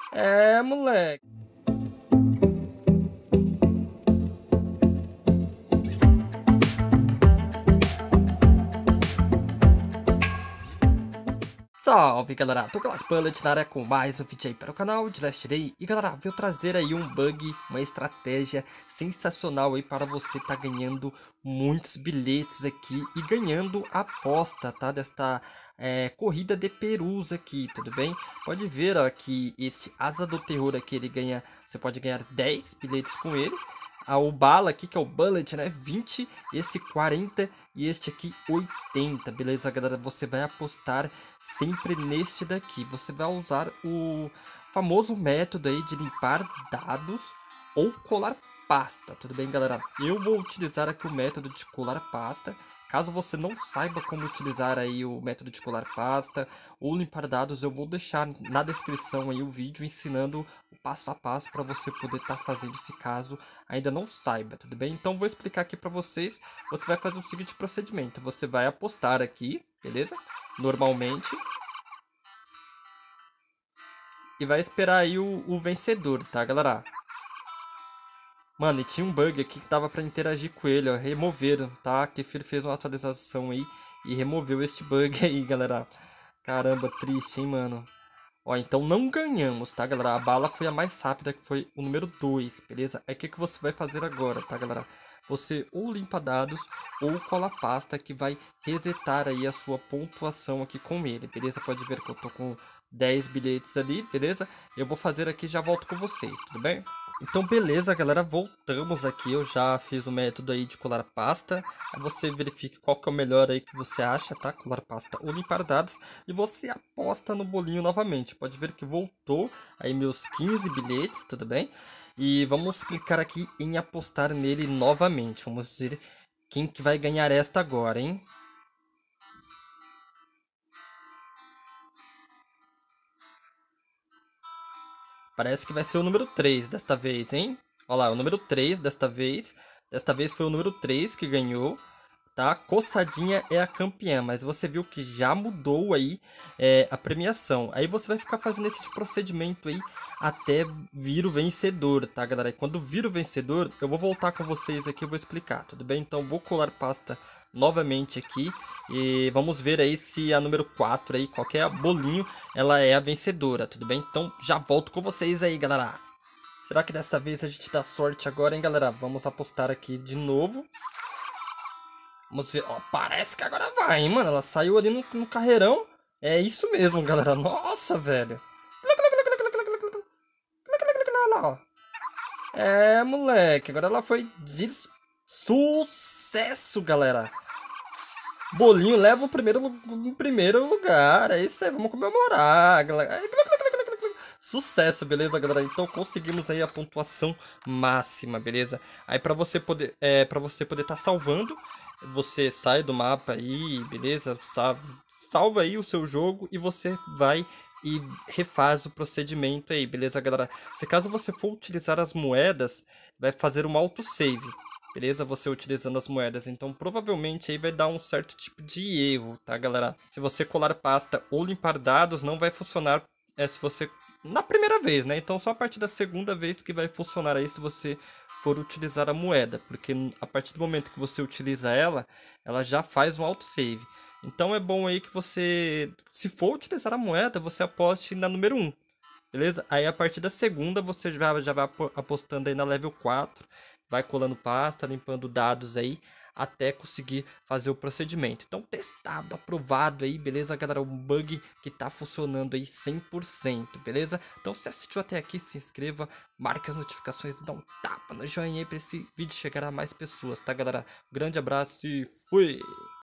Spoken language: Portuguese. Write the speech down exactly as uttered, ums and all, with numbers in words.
É, moleque. Salve galera, tô com as Bullet na área com mais um vídeo aí para o canal de Last Day. E galera, veio trazer aí um bug, uma estratégia sensacional aí para você tá ganhando muitos bilhetes aqui e ganhando a aposta, tá? Desta é, corrida de perus aqui, tudo bem? Pode ver ó, que este Asa do Terror aqui, ele ganha, você pode ganhar dez bilhetes com ele. Ah, o bala aqui, que é o bullet, né? vinte, esse quarenta e este aqui oitenta, beleza, galera? Você vai apostar sempre neste daqui. Você vai usar o famoso método aí de limpar dados ou colar pasta, tudo bem, galera? Eu vou utilizar aqui o método de colar pasta. Caso você não saiba como utilizar aí o método de colar pasta ou limpar dados, eu vou deixar na descrição aí o vídeo ensinando o passo a passo para você poder estar tá fazendo esse caso ainda não saiba, tudo bem? Então vou explicar aqui para vocês. Você vai fazer o seguinte procedimento: você vai apostar aqui, beleza? Normalmente, e vai esperar aí o, o vencedor, tá, galera? Mano, e tinha um bug aqui que tava pra interagir com ele, ó. Removeram, tá? A Kefir fez uma atualização aí e removeu este bug aí, galera. Caramba, triste, hein, mano. Ó, então não ganhamos, tá, galera? A bala foi a mais rápida, que foi o número dois, beleza? Aí o que, que você vai fazer agora, tá, galera? Você ou limpa dados ou cola pasta, que vai resetar aí a sua pontuação aqui com ele, beleza? Pode ver que eu tô com dez bilhetes ali, beleza? Eu vou fazer aqui e já volto com vocês, tudo bem? Então beleza, galera, voltamos aqui. Eu já fiz o método aí de colar pasta. Aí você verifique qual que é o melhor aí que você acha, tá? Colar pasta ou limpar dados. E você aposta no bolinho novamente. Pode ver que voltou aí meus quinze bilhetes, tudo bem? E vamos clicar aqui em apostar nele novamente. Vamos ver quem que vai ganhar esta agora, hein? Parece que vai ser o número três desta vez, hein? Olha lá, o número três desta vez. Desta vez foi o número três que ganhou, tá? Coçadinha é a campeã, mas você viu que já mudou aí é, a premiação. Aí você vai ficar fazendo esse procedimento aí até vir o vencedor, tá, galera? E quando vir o vencedor, eu vou voltar com vocês aqui e vou explicar, tudo bem? Então vou colar pasta novamente aqui e vamos ver aí se a número quatro aí, qualquer bolinho, ela é a vencedora, tudo bem? Então já volto com vocês aí, galera. Será que dessa vez a gente dá sorte agora, hein, galera? Vamos apostar aqui de novo. Vamos ver. Ó, parece que agora vai, hein, mano. Ela saiu ali no, no carreirão. É isso mesmo, galera. Nossa, velho. Olha lá, ó. É, moleque. Agora ela foi de sucesso, galera. Bolinho leva o primeiro, lu- o primeiro lugar. É isso aí. Vamos comemorar, galera. Sucesso, beleza, galera? Então conseguimos aí a pontuação máxima, beleza? Aí para você poder, é, para você poder estar salvando, você sai do mapa aí, beleza? Salva, salva aí o seu jogo e você vai e refaz o procedimento aí, beleza, galera? Se caso você for utilizar as moedas, vai fazer um autosave. Beleza? Você utilizando as moedas. Então, provavelmente aí vai dar um certo tipo de erro, tá, galera? Se você colar pasta ou limpar dados, não vai funcionar é, se você na primeira vez, né? Então só a partir da segunda vez que vai funcionar aí se você for utilizar a moeda, porque a partir do momento que você utiliza ela, ela já faz um autosave. Então é bom aí que você, se for utilizar a moeda, você aposte na número um, beleza? Aí a partir da segunda você já, já vai apostando aí na level quatro, vai colando pasta, limpando dados aí, até conseguir fazer o procedimento. Então testado, aprovado aí, beleza, galera? Um bug que tá funcionando aí cem por cento, beleza? Então se assistiu até aqui, se inscreva, marque as notificações e dá um tapa no joinha aí pra esse vídeo chegar a mais pessoas, tá, galera? Um grande abraço e fui!